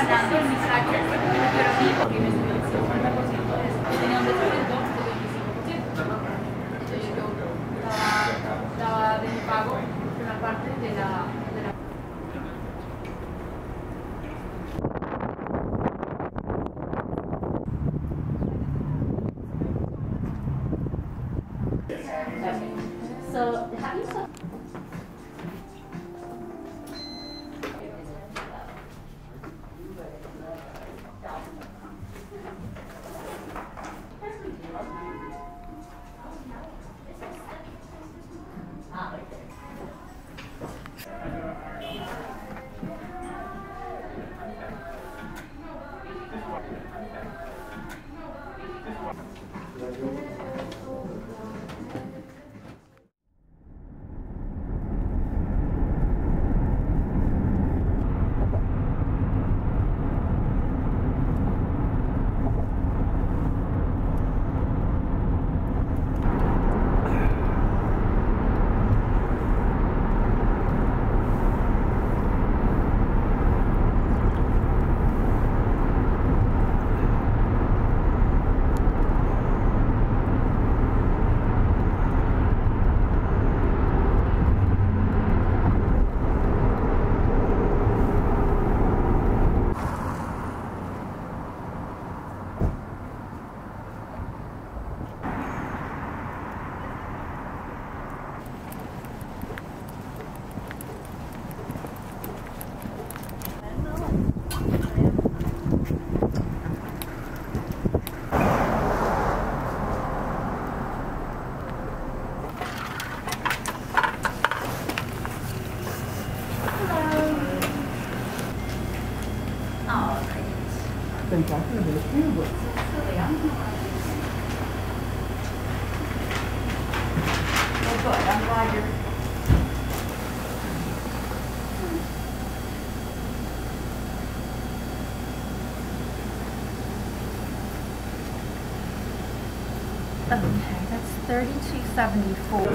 ganando el mensaje, pero a mí, porque me subió el 50% de eso. Yo tenía un descuento del 25%. Entonces yo daba de mi pago una parte de la So, have you been talking about it too, but well, good. I'm glad you're. Okay, that's 3274.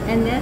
And this?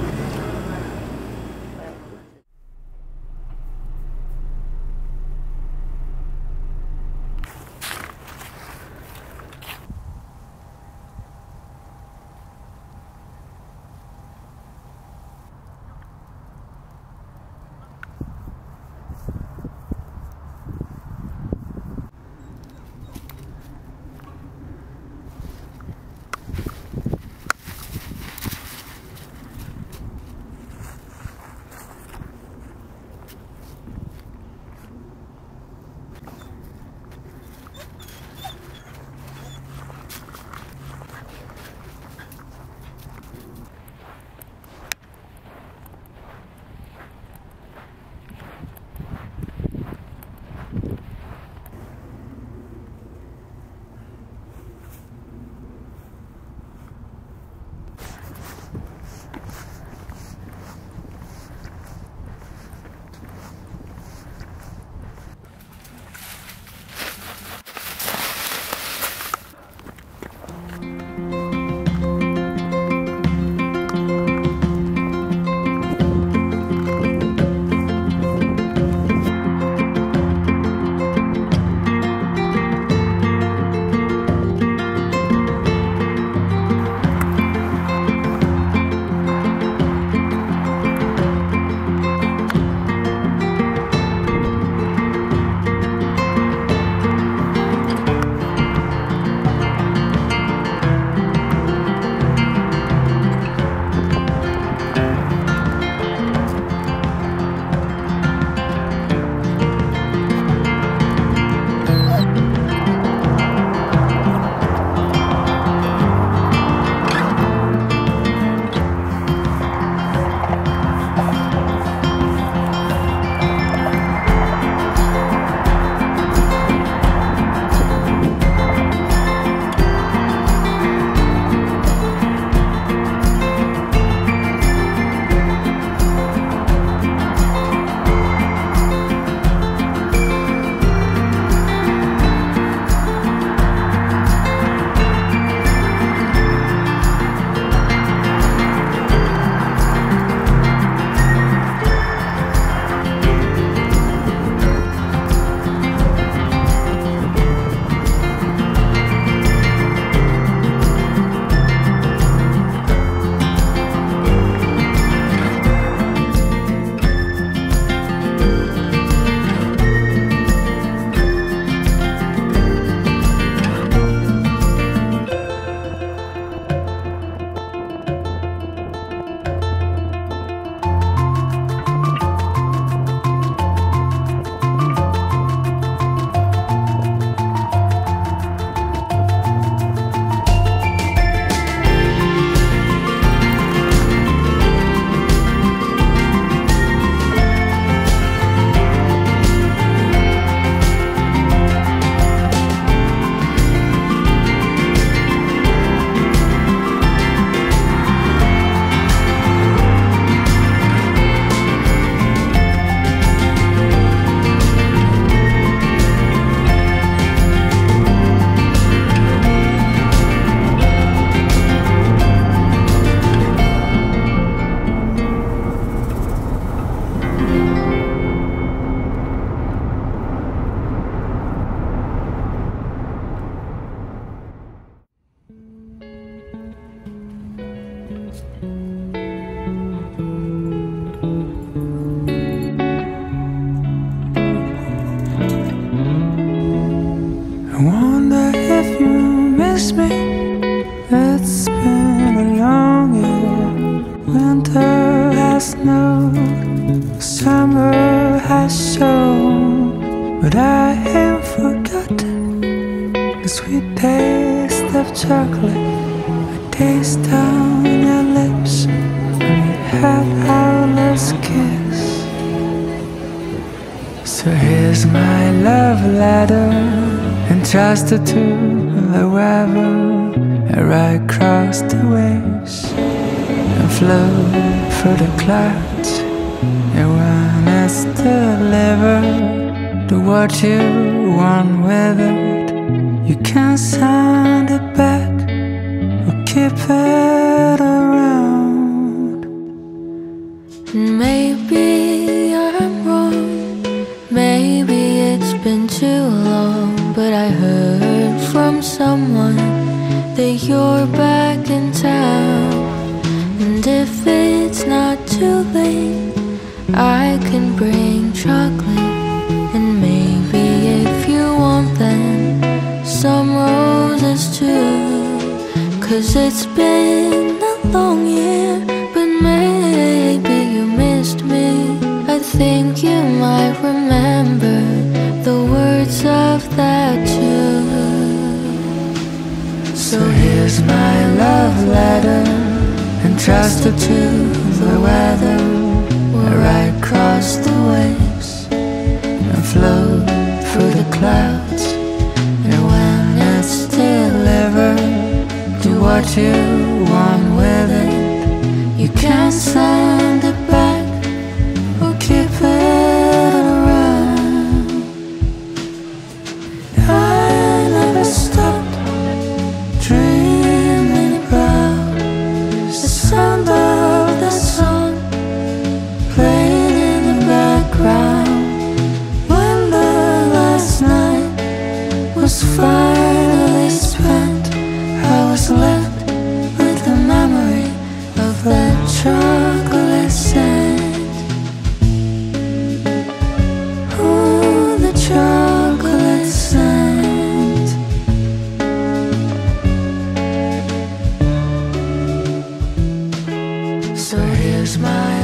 I wonder if you miss me. It's been a long year. Winter has snowed, summer has shown, but I ain't forgotten the sweet taste of chocolate. A taste on your lips when we had our last kiss. So here's my love letter, entrusted to the weather. I ride across the waves and float through the clouds. And when it's delivered, do what you want with it. You can send it back or keep it around. And maybe I'm wrong, maybe it's been too long, but I heard from someone that you're back in town. And if it's not too late, I can bring chocolate. And maybe if you want them, some roses too. 'Cause it's been a long year, but maybe you missed me. I think you might remember the words of that tune. So here's my love letter, entrusted to the weather. I ride across the waves and float through the clouds. And when it's delivered, do what you want with it. You can send it back or keep it around. I never stopped dreaming about the sound of the song playing in the background. When the last night was finally spent, I was left with the memory of that chocolate scent. Ooh, the chocolate scent. So here's my